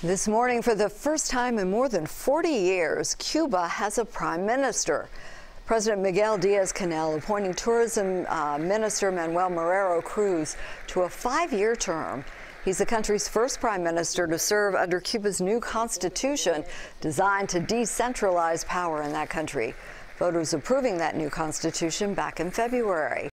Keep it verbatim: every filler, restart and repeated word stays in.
This morning, for the first time in more than forty years, Cuba has a prime minister. President Miguel Diaz-Canel appointing Tourism uh, Minister Manuel Marrero Cruz to a five-year term. He's the country's first prime minister to serve under Cuba's new constitution, designed to decentralize power in that country. Voters approving that new constitution back in February.